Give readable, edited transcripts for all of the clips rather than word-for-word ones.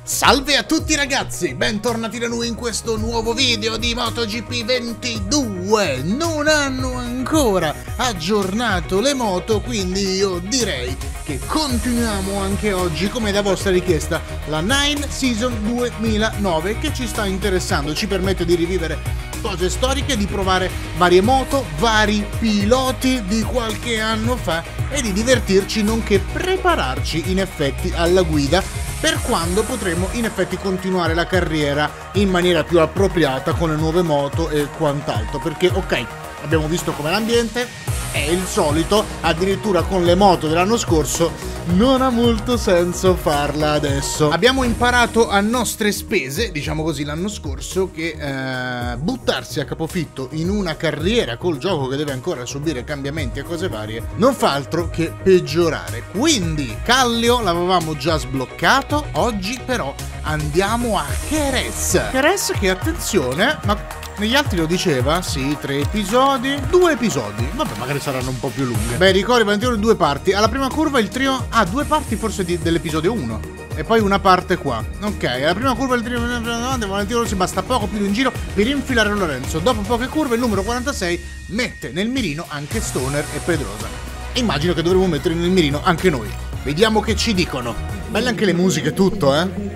Salve a tutti ragazzi, bentornati da noi in questo nuovo video di MotoGP 22. Non hanno ancora aggiornato le moto, quindi io direi che continuiamo anche oggi, come da vostra richiesta, la 9 Season 2009 che ci sta interessando, ci permette di rivivere cose storiche, di provare varie moto, vari piloti di qualche anno fa e di divertirci nonché prepararci in effetti alla guida per quando potremo in effetti continuare la carriera in maniera più appropriata con le nuove moto e quant'altro, perché ok, abbiamo visto com'è l'ambiente, è il solito, addirittura con le moto dell'anno scorso non ha molto senso farla adesso. Abbiamo imparato a nostre spese, diciamo così, l'anno scorso che buttarsi a capofitto in una carriera col gioco che deve ancora subire cambiamenti e cose varie non fa altro che peggiorare. Quindi Kallio l'avevamo già sbloccato, oggi però andiamo a Jerez. Jerez che, attenzione, ma negli altri lo diceva, sì, 3 episodi, 2 episodi, vabbè, magari saranno un po' più lunghe. Beh, ricordi Valentino in 2 parti, alla prima curva il trio ha 2 parti forse dell'episodio 1 e poi una parte qua. Ok, alla prima curva il trio Valentino si basta poco più in giro per infilare Lorenzo. Dopo poche curve il numero 46 mette nel mirino anche Stoner e Pedrosa. Immagino che dovremo mettere nel mirino anche noi. Vediamo che ci dicono. Belle anche le musiche, tutto,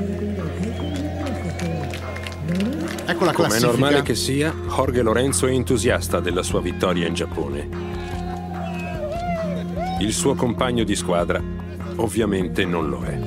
Ecco la classifica. Come è normale che sia, Jorge Lorenzo è entusiasta della sua vittoria in Giappone. Il suo compagno di squadra ovviamente non lo è.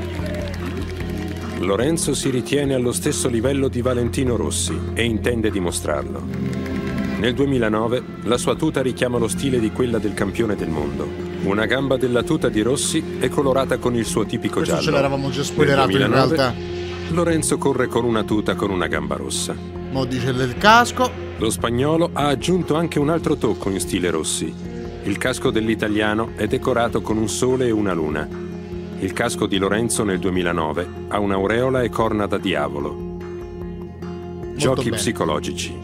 Lorenzo si ritiene allo stesso livello di Valentino Rossi e intende dimostrarlo. Nel 2009 la sua tuta richiama lo stile di quella del campione del mondo. Una gamba della tuta di Rossi è colorata con il suo tipico giallo. Questo ce l'eravamo già spoilerato in realtà. Lorenzo corre con una tuta con una gamba rossa. Mo dice del casco. Lo spagnolo ha aggiunto anche un altro tocco in stile Rossi. Il casco dell'italiano è decorato con un sole e una luna. Il casco di Lorenzo nel 2009 ha un'aureola e corna da diavolo. Giochi psicologici.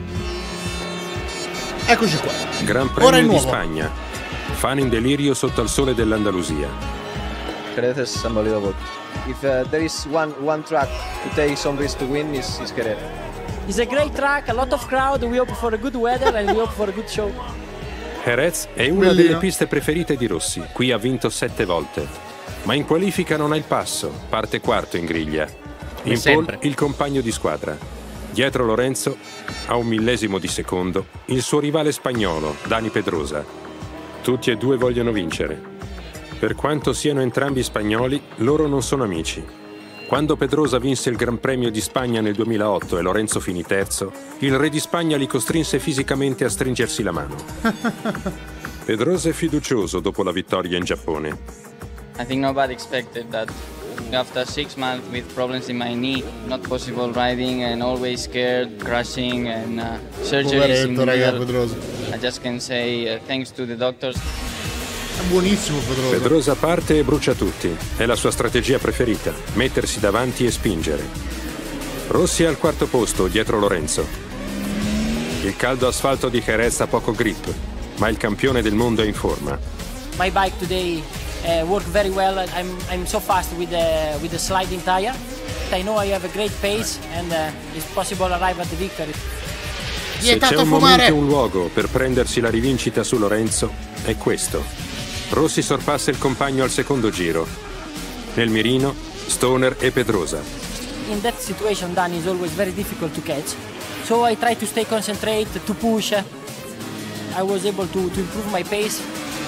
Eccoci qua. Gran Premio di Spagna. Fan in delirio sotto al sole dell'Andalusia. Jerez is unbelievable. If there is one track to take some risk to win, is Jerez. It's a great track, a lot of crowd, we hope for a good weather and we hope for a good show. Jerez è una delle piste preferite di Rossi, qui ha vinto 7 volte. Ma in qualifica non ha il passo, parte quarto in griglia. In pole il compagno di squadra. Dietro Lorenzo, a 1 millesimo di secondo, il suo rivale spagnolo, Dani Pedrosa. Tutti e due vogliono vincere. Per quanto siano entrambi spagnoli, loro non sono amici. Quando Pedrosa vinse il Gran Premio di Spagna nel 2008 e Lorenzo finì terzo, il re di Spagna li costrinse fisicamente a stringersi la mano. Pedrosa è fiducioso dopo la vittoria in Giappone. I think nobody expected that after 6 months with problems in my knee, not possible riding and always scared, crashing and surgeries in the middle. I just can say thanks to the doctors. Buonissimo Pedrosa. Pedrosa parte e brucia tutti. È la sua strategia preferita, mettersi davanti e spingere. Rossi è al quarto posto, dietro Lorenzo. Il caldo asfalto di Jerez ha poco grip, ma il campione del mondo è in forma. My bike today worked very well. I'm so fast with the sliding tire. I know I have a great pace and it's possible to arrive at the victory. Se c'è un momento e un luogo per prendersi la rivincita su Lorenzo, è questo. Rossi sorpassa il compagno al secondo giro. Nel mirino, Stoner e Pedrosa. In that situation, Dani is always very difficult to catch. So I try to stay concentrated, to push. I was able to improve my pace.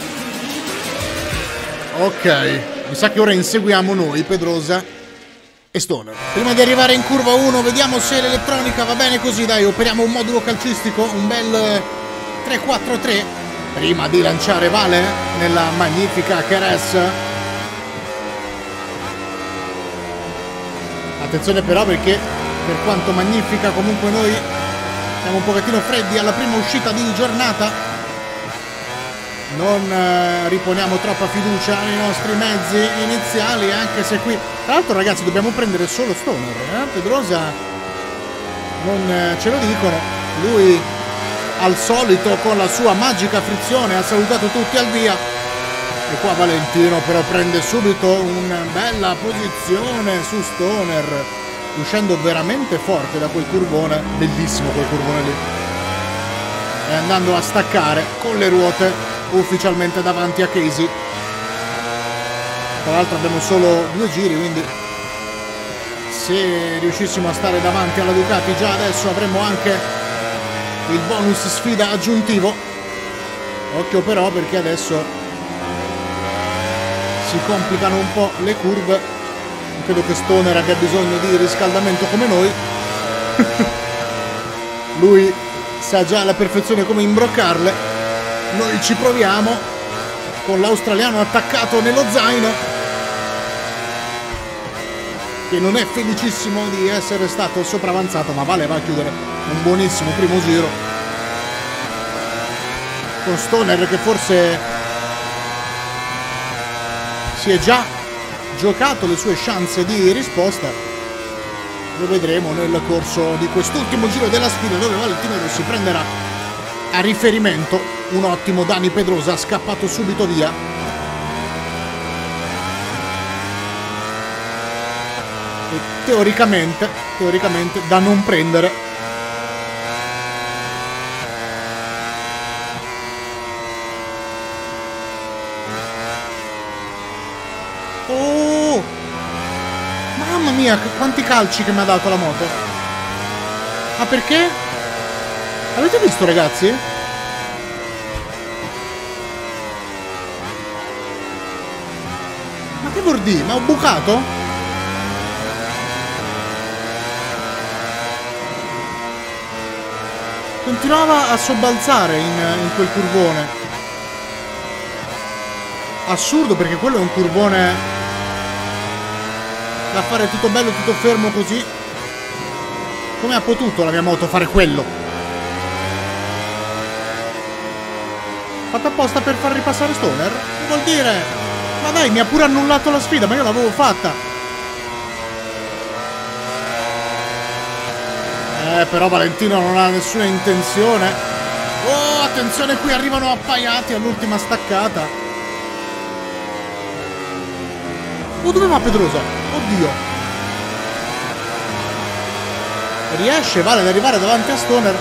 Ok, mi sa che ora inseguiamo noi, Pedrosa e Stoner. Prima di arrivare in curva 1, vediamo se l'elettronica va bene così, dai, operiamo un modulo calcistico, un bel 3-4-3. Prima di lanciare Vale nella magnifica Jerez. Attenzione però perché per quanto magnifica comunque noi siamo un pochettino freddi alla prima uscita di giornata. Non riponiamo troppa fiducia nei nostri mezzi iniziali, anche se qui tra l'altro ragazzi dobbiamo prendere solo Stoner, Pedrosa non ce lo dicono. Lui al solito con la sua magica frizione ha salutato tutti al via E qua Valentino però prende subito una bella posizione su Stoner, uscendo veramente forte da quel curvone, bellissimo quel curvone lì, e andando a staccare con le ruote ufficialmente davanti a Casey. Tra l'altro abbiamo solo 2 giri, quindi se riuscissimo a stare davanti alla Ducati già adesso avremmo anche il bonus sfida aggiuntivo. Occhio però, perché adesso si complicano un po' le curve. Credo che Stoner abbia bisogno di riscaldamento come noi. Lui sa già alla perfezione come imbroccarle. Noi ci proviamo con l'australiano attaccato nello zaino, che non è felicissimo di essere stato sopravanzato, ma va a chiudere un buonissimo primo giro con Stoner, che forse si è già giocato le sue chance di risposta. Lo vedremo nel corso di quest'ultimo giro della sfida, dove Valentino Rossi prenderà a riferimento un ottimo Dani Pedrosa, scappato subito via. E teoricamente da non prendere. Oh! Mamma mia, quanti calci che mi ha dato la moto! Ah, perché? Avete visto, ragazzi? Ma che vuol dire? Ma ho bucato? Continuava a sobbalzare in quel curvone. Assurdo, perché quello è un curvone da fare tutto bello, tutto fermo così. Come ha potuto la mia moto fare quello? Fatta apposta per far ripassare Stoner? Che vuol dire? Ma dai, mi ha pure annullato la sfida, ma io l'avevo fatta. Però Valentino non ha nessuna intenzione. Oh, attenzione, qui arrivano appaiati all'ultima staccata. Oh, dove va Pedrosa? Oddio. Riesce, Vale, ad arrivare davanti a Stoner.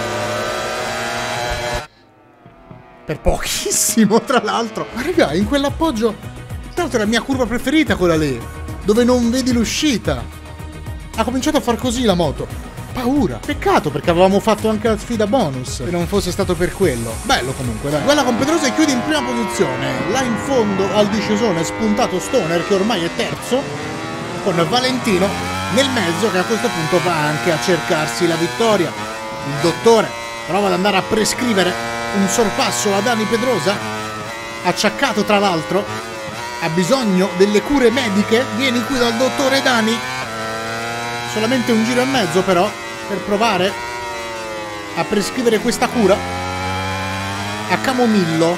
Per pochissimo, tra l'altro. Ma raga, in quell'appoggio, tra l'altro è la mia curva preferita quella lì, dove non vedi l'uscita. Ha cominciato a far così la moto. Paura. Peccato, perché avevamo fatto anche la sfida bonus, se non fosse stato per quello. Bello comunque, dai. Quella con Pedrosa e chiude in prima posizione. Là in fondo al discesone è spuntato Stoner, che ormai è terzo, con Valentino nel mezzo, che a questo punto va anche a cercarsi la vittoria. Il dottore prova ad andare a prescrivere un sorpasso a Dani Pedrosa, acciaccato tra l'altro, ha bisogno delle cure mediche. Vieni qui dal dottore Dani. Solamente un giro e mezzo però per provare a prescrivere questa cura a Camomillo,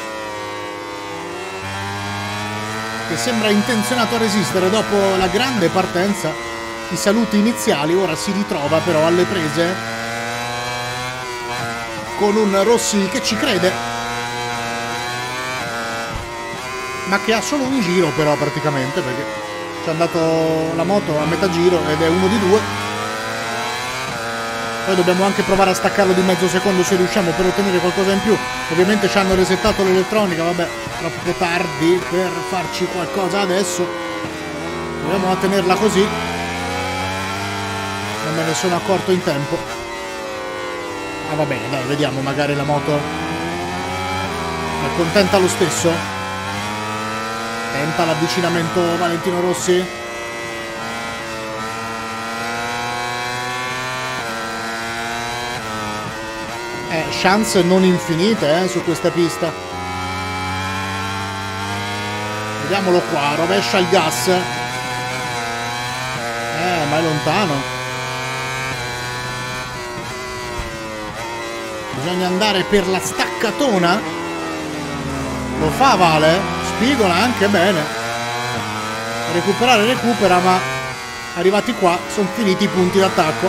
che sembra intenzionato a resistere dopo la grande partenza. I saluti iniziali, ora si ritrova però alle prese con un Rossi che ci crede, ma che ha solo un giro però praticamente, perché ci è andato la moto a metà giro ed è uno di due. Poi dobbiamo anche provare a staccarlo di mezzo secondo se riusciamo, per ottenere qualcosa in più. Ovviamente ci hanno resettato l'elettronica, vabbè, troppo tardi per farci qualcosa adesso. Proviamo a tenerla così. Non me ne sono accorto in tempo. Ah, va bene, dai, vediamo, magari la moto è contenta lo stesso. Tenta l'avvicinamento Valentino Rossi. Chance non infinite su questa pista. Vediamolo qua, rovescia il gas. Ma è lontano. Bisogna andare per la staccatona. Lo fa Vale. Spigola anche bene. Recuperare recupera, ma arrivati qua sono finiti i punti d'attacco.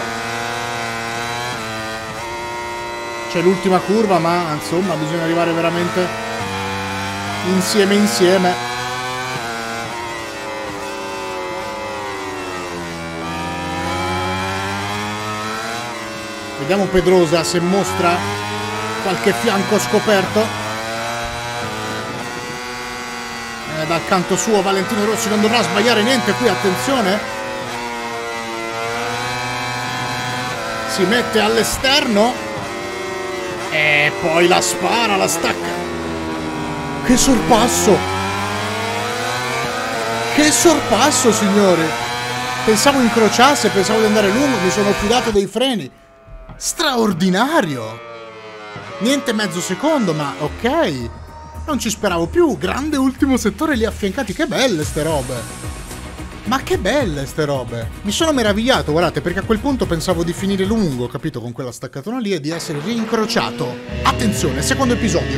C'è l'ultima curva, ma insomma bisogna arrivare veramente insieme. Vediamo Pedrosa se mostra qualche fianco scoperto. Dal canto suo Valentino Rossi non dovrà sbagliare niente qui, attenzione. Si mette all'esterno e poi la spara, la stacca. Che sorpasso! Che sorpasso, signori! Pensavo incrociasse, pensavo di andare lungo, mi sono fidato dei freni. Straordinario! Niente mezzo secondo, ma ok. Non ci speravo più. Grande ultimo settore lì affiancati. Che belle ste robe. Ma che belle ste robe. Mi sono meravigliato, guardate, perché a quel punto pensavo di finire lungo, capito, con quella staccatona lì e di essere rincrociato. Attenzione, secondo episodio.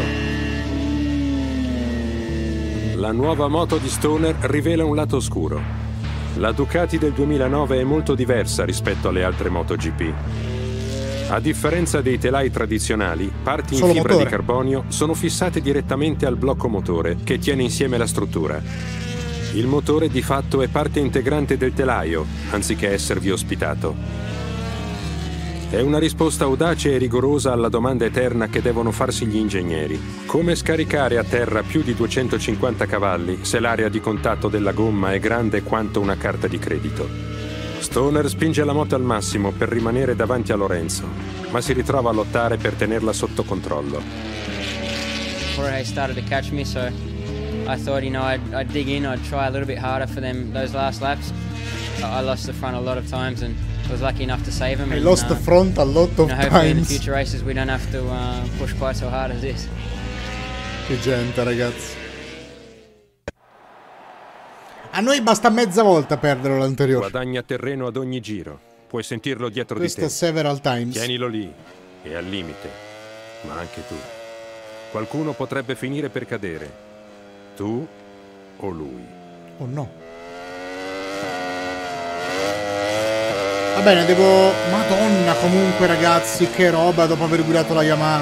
La nuova moto di Stoner rivela un lato oscuro. La Ducati del 2009 è molto diversa rispetto alle altre MotoGP. A differenza dei telai tradizionali, parti in fibra di carbonio sono fissate direttamente al blocco motore che tiene insieme la struttura. Il motore di fatto è parte integrante del telaio, anziché esservi ospitato. È una risposta audace e rigorosa alla domanda eterna che devono farsi gli ingegneri. Come scaricare a terra più di 250 cavalli se l'area di contatto della gomma è grande quanto una carta di credito? Stoner spinge la moto al massimo per rimanere davanti a Lorenzo, ma si ritrova a lottare per tenerla sotto controllo. Jorge started to catch me, so I thought, I'd dig in, I'd try a little bit harder for them those last laps. I lost the front a lot of times and was lucky enough to save him. I lost the front a lot of times. Hopefully in the future races we don't have to push quite so hard as this. Che gente, ragazzi. A noi basta mezza volta perdere l'anteriore. Guadagna terreno ad ogni giro. Puoi sentirlo dietro Questo di te. Several times. Tienilo lì e al limite. Ma anche tu. Qualcuno potrebbe finire per cadere. Tu o lui. Oh no. Va bene, devo... Madonna, comunque, ragazzi, che roba dopo aver guidato la Yamaha.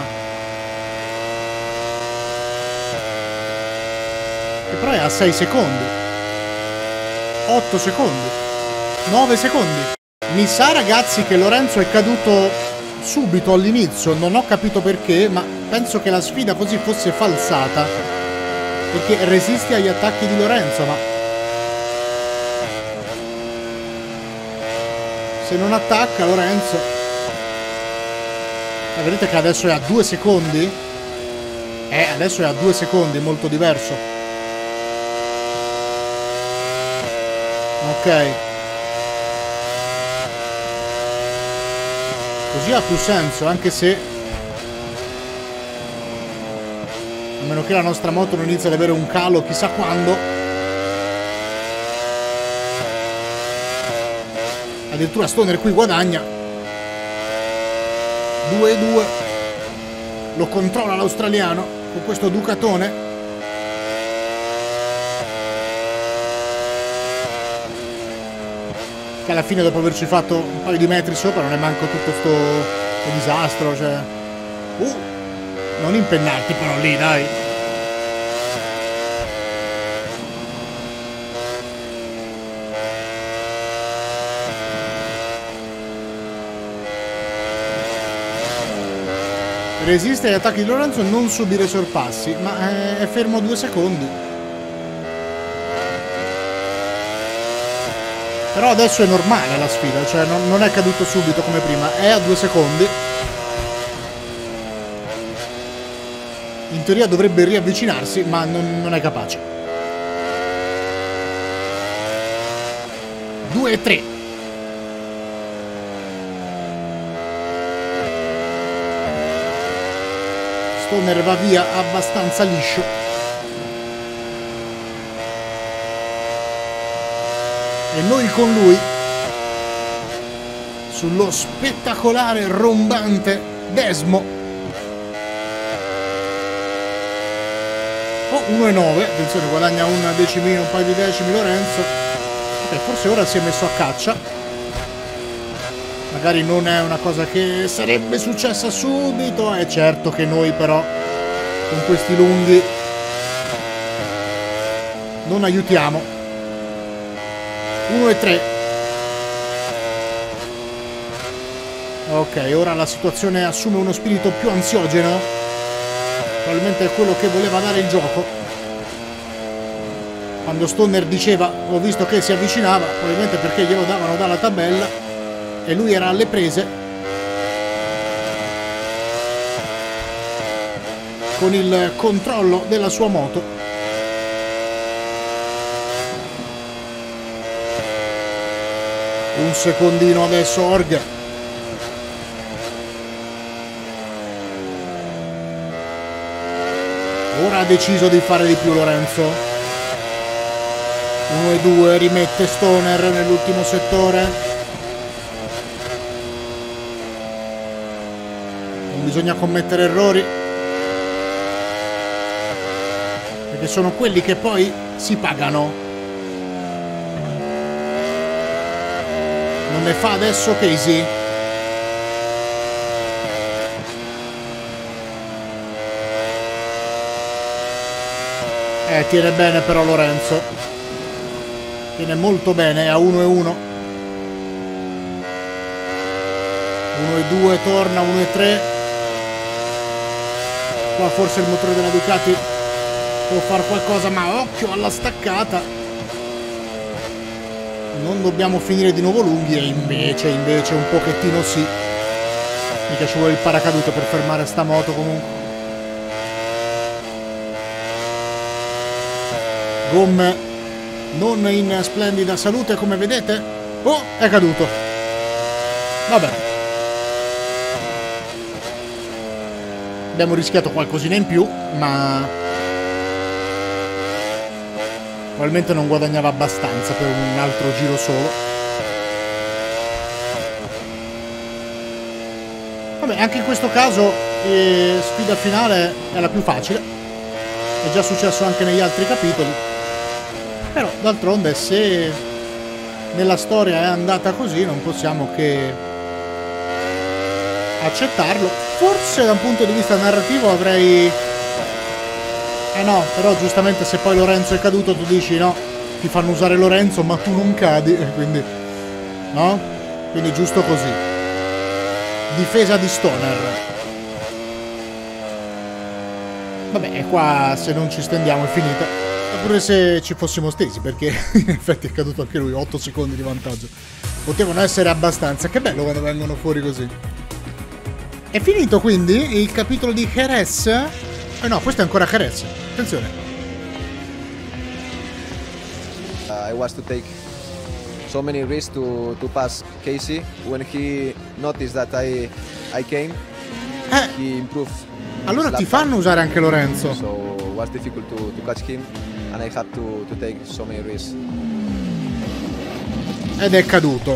E però è a 6 secondi. 8 secondi, 9 secondi. Mi sa, ragazzi, che Lorenzo è caduto subito all'inizio. Non ho capito perché, ma penso che la sfida così fosse falsata, perché resiste agli attacchi di Lorenzo, ma se non attacca Lorenzo... vedete che adesso è a 2 secondi? Adesso è a 2 secondi, molto diverso. Ok. Così ha più senso, anche se a meno che la nostra moto non inizi ad avere un calo chissà quando. Addirittura Stoner qui guadagna 2-2. Lo controlla l'australiano con questo Ducatone. Che alla fine, dopo averci fatto un paio di metri sopra, non è manco tutto sto disastro, cioè... non impennarti però lì, dai. Resiste agli attacchi di Lorenzo, non subire sorpassi, ma è fermo 2 secondi. Però adesso è normale la sfida, cioè non è caduto subito come prima, è a 2 secondi. In teoria dovrebbe riavvicinarsi, ma non è capace. 2-3. Stoner va via abbastanza liscio. E noi con lui sullo spettacolare rombante Desmo. 1,9, attenzione, guadagna un paio di decimi Lorenzo. Ok, forse ora si è messo a caccia. Magari non è una cosa che sarebbe successa subito. È certo che noi però con questi lunghi non aiutiamo. 1,3. Ok, ora la situazione assume uno spirito più ansiogeno. Probabilmente è quello che voleva dare il gioco. Quando Stoner diceva ho visto che si avvicinava, probabilmente perché glielo davano dalla tabella e lui era alle prese con il controllo della sua moto. Un secondino adesso Org. Ora ha deciso di fare di più Lorenzo. 1 e 2, rimette Stoner nell'ultimo settore. Non bisogna commettere errori, perché sono quelli che poi si pagano. Non ne fa adesso Casey. Tiene bene però Lorenzo. Tiene molto bene, a 1 e 1. 1 e 2 torna, 1 e 3. Qua forse il motore della Ducati può fare qualcosa, ma occhio alla staccata. Non dobbiamo finire di nuovo lunghi e invece un pochettino sì. Mica ci vuole il paracadute per fermare sta moto comunque. Gomme non in splendida salute come vedete. Oh, è caduto. Vabbè. Abbiamo rischiato qualcosina in più, ma probabilmente non guadagnava abbastanza per un altro giro solo. Vabbè, anche in questo caso sfida finale è la più facile. È già successo anche negli altri capitoli. Però d'altronde se nella storia è andata così non possiamo che accettarlo. Forse da un punto di vista narrativo avrei... no, però giustamente se poi Lorenzo è caduto tu dici no, ti fanno usare Lorenzo ma tu non cadi, quindi no? Quindi giusto così. Difesa di Stoner. Vabbè, e qua se non ci stendiamo è finita. Pure se ci fossimo stesi, perché in effetti è caduto anche lui, 8 secondi di vantaggio. Potevano essere abbastanza. Che bello quando vengono fuori così. È finito quindi il capitolo di Jerez. No, questo è ancora Jerez. Attenzione. I was to take so many risks to pass Casey. When he noticed that I came, he improved. Allora ti fanno usare anche Lorenzo. So it was difficult to catch him, and I had to take so many risks. Ed è caduto.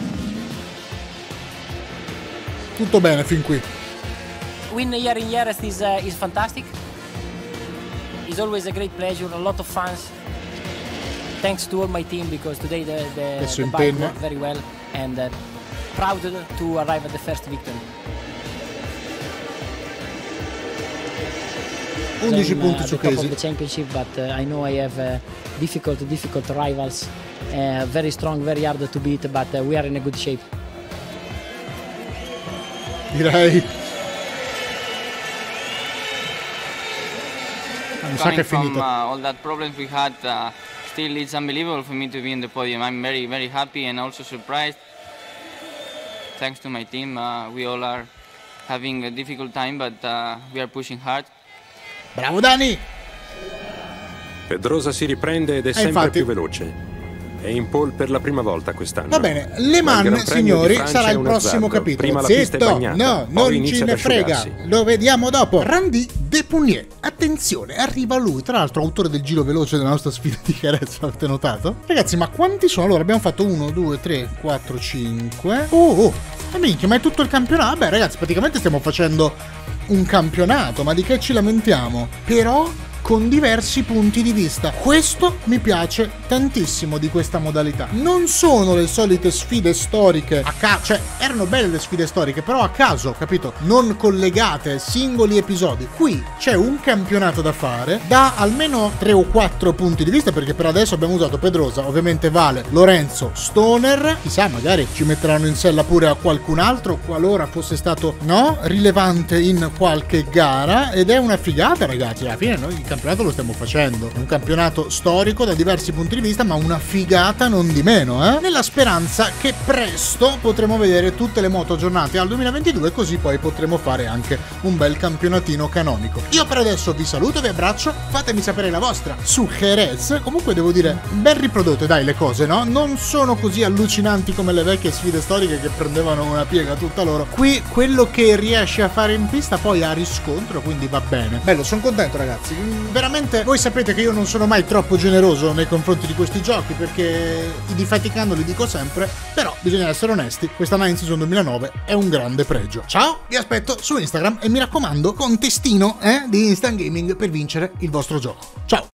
Tutto bene fin qui. Win here in Jerez is fantastic. It's always a great pleasure, a lot of fun. Thanks to all my team because today the bike worked very well and proud to arrive at the first victory. 11 punti su Casey. Casey. The championship, but I know I have difficult rivals. Very strong, very hard to beat, but we are in a good shape. Direi. Mi sa che è finita. All that problems we had, still it's unbelievable for me to be in the podium. I'm very, very happy and also surprised. Thanks to my team, we all are having a difficult time, but we are pushing hard. Bravo Dani! Pedrosa si riprende ed è sempre più veloce. È in pole per la prima volta quest'anno. Va bene, Le Mans, signori, sarà il prossimo capitolo. Zitto, no, non ce ne frega. Lo vediamo dopo. Randy Depunier. Attenzione, arriva lui. Tra l'altro, autore del giro veloce della nostra sfida di Jerez. Avete notato? Ragazzi, ma quanti sono? Allora, abbiamo fatto 1, 2, 3, 4, 5. Ma minchia, ma è tutto il campionato? Vabbè, ragazzi, praticamente stiamo facendo un campionato. Ma di che ci lamentiamo? Però con diversi punti di vista. Questo mi piace tantissimo di questa modalità. Non sono le solite sfide storiche a caso, cioè erano belle le sfide storiche, però a caso, capito? Non collegate, singoli episodi. Qui c'è un campionato da fare da almeno 3 o 4 punti di vista, perché per adesso abbiamo usato Pedrosa, ovviamente Vale, Lorenzo, Stoner, chissà, magari ci metteranno in sella pure a qualcun altro qualora fosse stato, no, rilevante in qualche gara, ed è una figata, ragazzi. Alla fine noi il campionato lo stiamo facendo, un campionato storico da diversi punti di vista, ma una figata non di meno, nella speranza che presto potremo vedere tutte le moto aggiornate al 2022, così poi potremo fare anche un bel campionatino canonico. Io per adesso vi saluto, vi abbraccio, fatemi sapere la vostra su Jerez. Comunque devo dire, ben riprodotte dai le cose, no? Non sono così allucinanti come le vecchie sfide storiche che prendevano una piega tutta loro. Qui quello che riesce a fare in pista poi ha riscontro, quindi va bene. Bello, sono contento, ragazzi. Veramente, voi sapete che io non sono mai troppo generoso nei confronti di questi giochi, perché i difetti che hanno li dico sempre, però bisogna essere onesti, questa 9 Season 2009 è un grande pregio. Ciao, vi aspetto su Instagram e mi raccomando, contestino di Instant Gaming per vincere il vostro gioco. Ciao!